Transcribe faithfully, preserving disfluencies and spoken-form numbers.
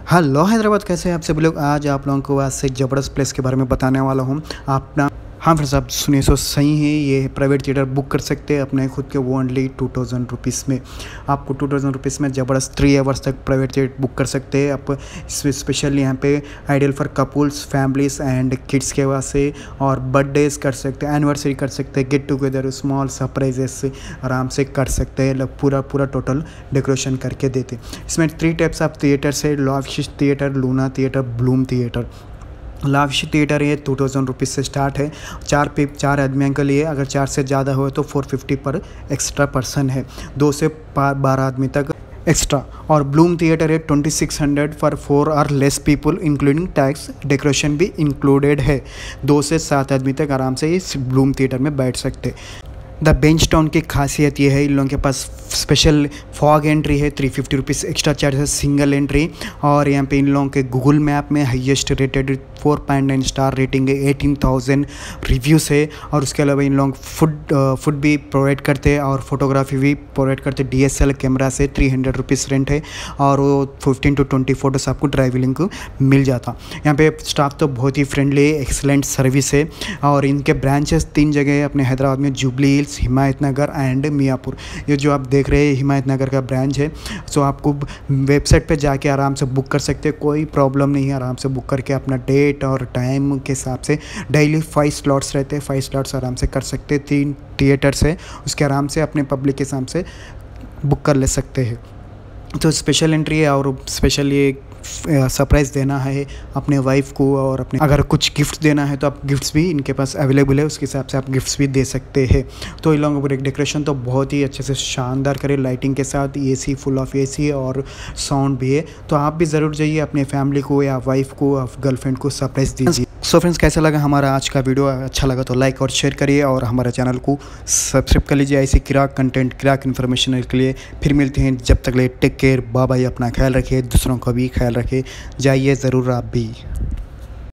Hello Hyderabad, कैसे हैं आप सभी लोग। आज आप लोगों को आज से एक ज़बरदस्त प्लेस के बारे में बताने वाला हूँ। आप ना हाँ फ्रेंड्स, आप सुनिए सो सही है। ये प्राइवेट थिएटर बुक कर सकते हैं अपने खुद के, वो ओनली टू थाउजेंड रुपीज़ में। आपको टू थाउजेंड रुपीज़ में ज़बरदस्त थ्री आवर्स तक प्राइवेट थिएटर बुक कर सकते हैं आप। स्पेशली यहाँ पे ideal for couples, families and kids के वास्ते, और बर्थडेज कर सकते हैं, एनिवर्सरी कर सकते हैं, गेट टुगेदर, स्मॉल सरप्राइजेस आराम से कर सकते हैं। लोग पूरा पूरा टोटल डेकोरेशन करके देते। इसमें थ्री टाइप्स ऑफ थिएटर्स है: lavish theatre, Luna theatre, Bloom theatre. Lavish theatre ये टू थाउजेंड रुपीज़ से स्टार्ट है, चार पे चार आदमियों के लिए। अगर चार से ज़्यादा हो तो फोर फिफ्टी पर एक्स्ट्रा पर्सन है, दो से बारह आदमी तक एक्स्ट्रा। और ब्लूम थिएटर है twenty six hundred for four और less people including tax, decoration भी इंक्लूडेड है। दो से सात आदमी तक आराम से इस ब्लूम थिएटर में बैठ सकते। द बेंच टाउन की खासियत ये है, इन लोगों के पास स्पेशल फॉग एंट्री है, three fifty rupees extra charge है सिंगल एंट्री। और यहाँ पे इन लोगों के गूगल मैप में highest rated four point nine star rating है, एटीन थाउजेंड रिव्यूज़ है। और उसके अलावा इन लोग फूड फूड भी प्रोवाइड करते हैं और फोटोग्राफी भी प्रोवाइड करते हैं। डी एस एल कैमरा से थ्री हंड्रेड रुपीज़ रेंट है, और वो फिफ्टीन टू ट्वेंटी फोटोज़ आपको ड्राइविंग को मिल जाता। यहाँ पे स्टाफ तो बहुत ही फ्रेंडली, एक्सलेंट सर्विस है। और इनके ब्रांचेस तीन जगह है अपने हैदराबाद में: जुबली हिल्स, हिमायत नगर एंड मियापुर। ये जो आप देख रहे हैं हिमायत नगर का ब्रांच है। सो आपको वेबसाइट पे जाके आराम से बुक कर सकते हैं, कोई प्रॉब्लम नहीं है। आराम से बुक करके अपना डेट और टाइम के हिसाब से डेली फाइव स्लॉट्स रहते हैं, फाइव स्लॉट्स आराम से कर सकते हैं। तीन थिएटर्स है, उसके आराम से अपने पब्लिक के हिसाब से बुक कर ले सकते हैं। तो स्पेशल एंट्री है, और स्पेशल ये सरप्राइज़ देना है अपने वाइफ को, और अपने अगर कुछ गिफ्ट देना है तो आप गिफ्ट्स भी इनके पास अवेलेबल है, उसके हिसाब से आप गिफ्ट्स भी दे सकते हैं। तो इन लोगों को डेकोरेशन तो बहुत ही अच्छे से शानदार करे, लाइटिंग के साथ, एसी फुल ऑफ एसी और साउंड भी है। तो आप भी ज़रूर जाइए, अपने फैमिली को या वाइफ को, गर्लफ्रेंड को सरप्राइज़ दीजिए। सो फ्रेंड्स, कैसा लगा हमारा आज का वीडियो? अच्छा लगा तो लाइक और शेयर करिए, और हमारे चैनल को सब्सक्राइब कर लीजिए ऐसी किराक कंटेंट, किराक इन्फॉर्मेशन के लिए। फिर मिलते हैं, जब तक ले टेक केयर, बाय बाय। अपना ख्याल रखिए, दूसरों का भी ख्याल रखिए। जाइए ज़रूर आप भी।